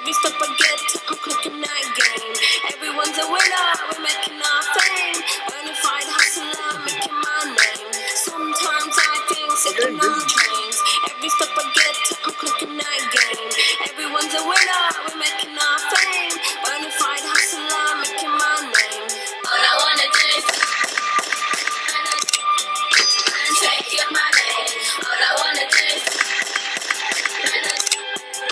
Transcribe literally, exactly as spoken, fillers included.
Every step I get, I'm clicking that game. Everyone's a winner, we're making our fame. Bonafide hustler, making my name. Sometimes I think sitting on trains. Every step I get, I'm clicking that game. Everyone's a winner,